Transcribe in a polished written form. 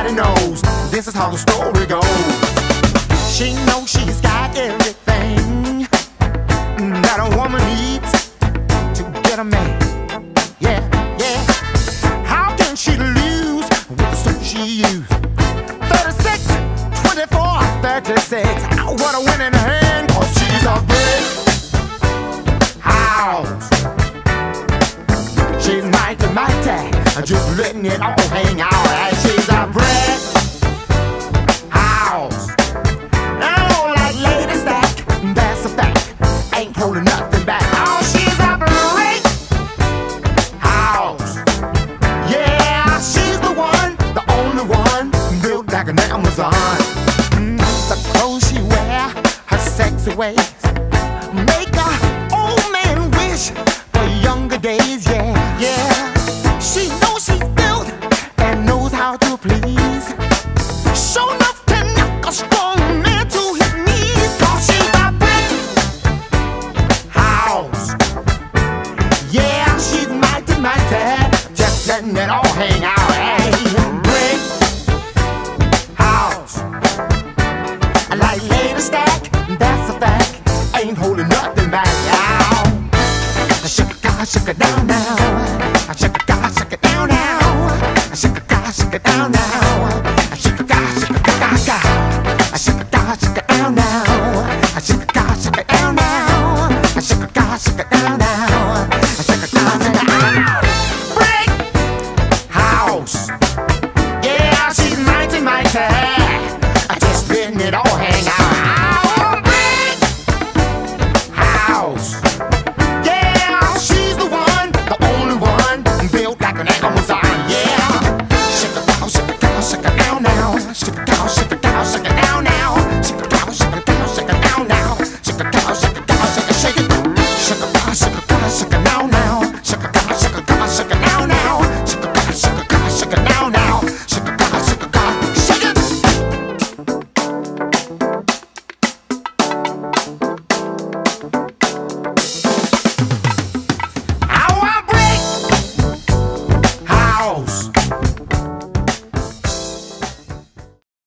everybody knows this is how the story goes. She knows she's got everything that a woman needs to get a man. Yeah, yeah. How can she lose with the stuff she used? 36, 24, 36. What a winning hand, 'cause she's a brick house. She's mighty, mighty, just letting it all hang out. And she's a brick house. Oh, like Lady Stack, that's a fact. Ain't holding nothing back. Oh, she's a brick house. Yeah, she's the one, the only one, built like an Amazon. The clothes she wear, her sexy ways, make a old man wish for younger days. Yeah, yeah. She knows she's built and knows how to please. Sure enough to knock a strong man to his knees. 'Cause she's a brick house. Yeah, she's mighty, mighty, just letting it all hang out. Hey, brick house. Like Lady Stack, that's a fact. Ain't holding nothing back. Now, shake it down now. Shake it down now. Shake it down now.